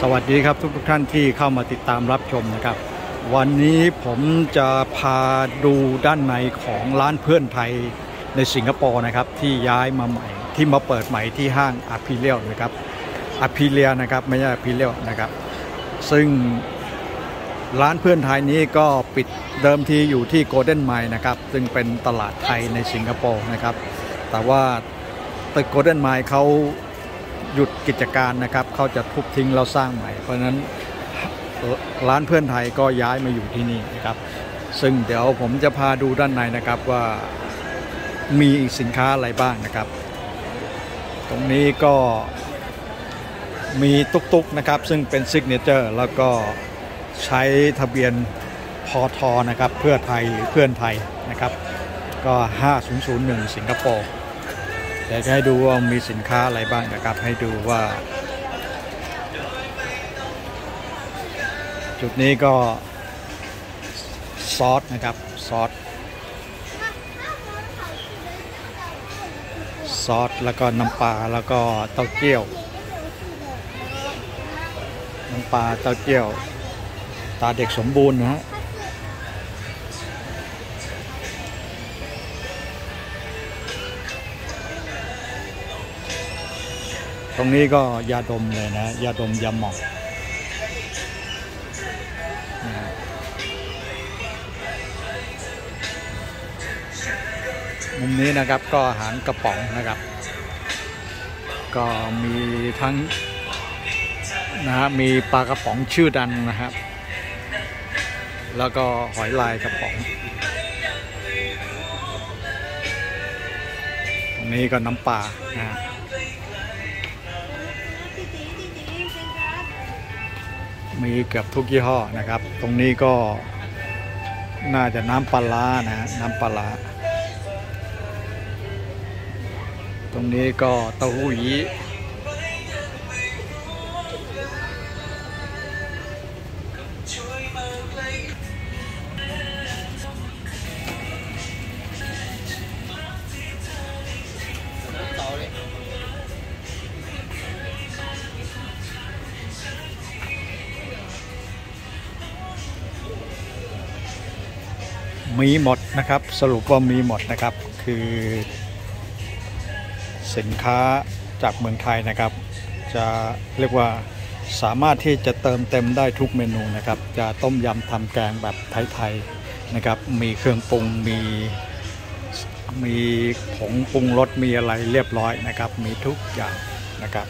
วัสดีครับทุกท่านที่เข้ามาติดตามรับชมนะครับวันนี้ผมจะพาดูด้านในของร้านเพื่อนไทยในสิงคโปร์นะครับที่ย้ายมาใหม่ที่มาเปิดใหม่ที่ห้างอาพิเลียนะครับอาพิเลียนะครับไม่ใช่อาพิเลียนะครับซึ่งร้านเพื่อนไทยนี้ก็ปิดเดิมทีอยู่ที่โกลเด้นไมล์นะครับซึ่งเป็นตลาดไทยในสิงคโปร์นะครับแต่ว่าตึกโกลเด้นไมล์เขาหยุดกิจการนะครับเขาจะทุบทิ้งแล้วสร้างใหม่เพราะฉะนั้นร้านเพื่อนไทยก็ย้ายมาอยู่ที่นี่นะครับซึ่งเดี๋ยวผมจะพาดูด้านในนะครับว่ามีสินค้าอะไรบ้างนะครับตรงนี้ก็มีตุ๊กๆนะครับซึ่งเป็นซิกเนเจอร์แล้วก็ใช้ทะเบียนพทนะครับเพื่อไทยหรือเพื่อนไทยนะครับก็5001สิงคโปร์เดี๋ยวจะให้ดูว่ามีสินค้าอะไรบ้างนะครับให้ดูว่าจุดนี้ก็ซอสนะครับซอสแล้วก็น้ำปลาแล้วก็เต้าเจี้ยวน้ำปลาเต้าเจี้ยวตาเด็กสมบูรณ์นะฮะตรงนี้ก็ยาดมเลยนะยาดมยาหม่องมุมนี้นะครับก็อาหารกระป๋องนะครับก็มีทั้งนะฮะมีปลากระป๋องชื่อดังนะครับแล้วก็หอยลายกระป๋องตรงนี้ก็น้ำปลานะมีเกือบทุกยี่ห้อนะครับตรงนี้ก็น่าจะน้ำปลานะน้ำปลาตรงนี้ก็เต้าหู้ยี้มีหมดนะครับสรุปว่ามีหมดนะครับคือสินค้าจากเมืองไทยนะครับจะเรียกว่าสามารถที่จะเติมเต็มได้ทุกเมนูนะครับจะต้มยำทำแกงแบบไทยๆนะครับมีเครื่องปรุงมีผงปรุงรสมีอะไรเรียบร้อยนะครับมีทุกอย่างนะครับ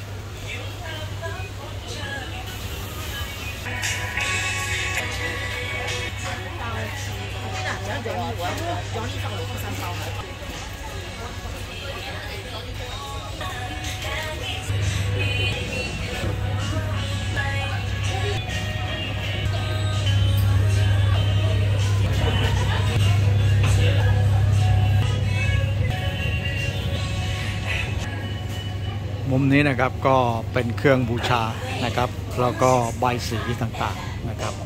มุมนี้นะครับก็เป็นเครื่องบูชานะครับแล้วก็ใบสีต่างๆนะครับ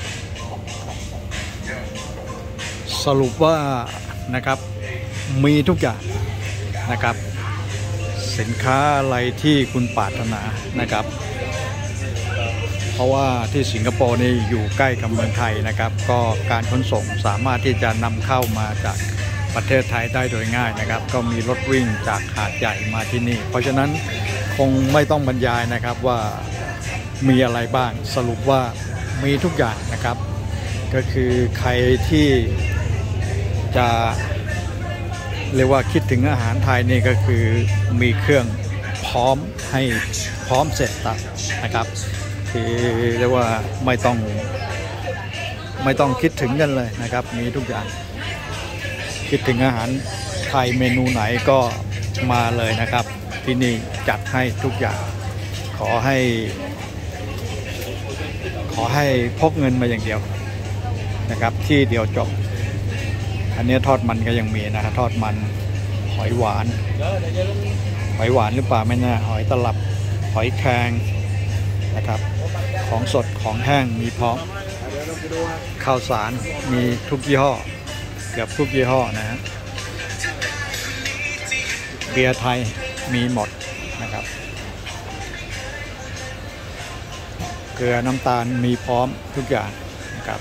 สรุปว่านะครับมีทุกอย่างนะครับสินค้าอะไรที่คุณปรารถนานะครับเพราะว่าที่สิงคโปร์นี่อยู่ใกล้กับเมืองไทยนะครับก็การขนส่งสามารถที่จะนำเข้ามาจากประเทศไทยได้โดยง่ายนะครับก็มีรถวิ่งจากหาดใหญ่มาที่นี่เพราะฉะนั้นคงไม่ต้องบรรยายนะครับว่ามีอะไรบ้างสรุปว่ามีทุกอย่างนะครับก็คือใครที่จะเรียกว่าคิดถึงอาหารไทยนี่ก็คือมีเครื่องพร้อมให้พร้อมเสร็จตัดนะครับคือเรียกว่าไม่ต้องคิดถึงกันเลยนะครับมีทุกอย่างคิดถึงอาหารไทยเมนูไหนก็มาเลยนะครับที่นี่จัดให้ทุกอย่างขอให้พกเงินมาอย่างเดียวนะครับที่เดียวจบอันนี้ทอดมันก็ยังมีนะครับทอดมันหอยหวานหรือเปล่าไม่แน่หอยตลับหอยแครงนะครับของสดของแห้งมีพร้อมข้าวสารมีทุกยี่ห้อเกือบทุกยี่ห้อนะฮะเบียร์ไทยมีหมดนะครับเกลือน้ำตาลมีพร้อมทุกอย่างนะครับ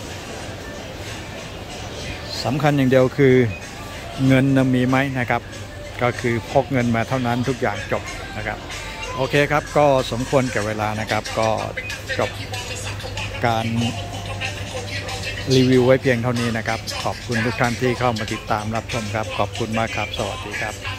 สำคัญอย่างเดียวคือเงินมีไหมนะครับก็คือพกเงินมาเท่านั้นทุกอย่างจบนะครับโอเคครับก็สมควรแก่เวลานะครับก็จบการรีวิวไว้เพียงเท่านี้นะครับขอบคุณทุกท่านที่เข้ามาติดตามรับชมครับขอบคุณมากครับสวัสดีครับ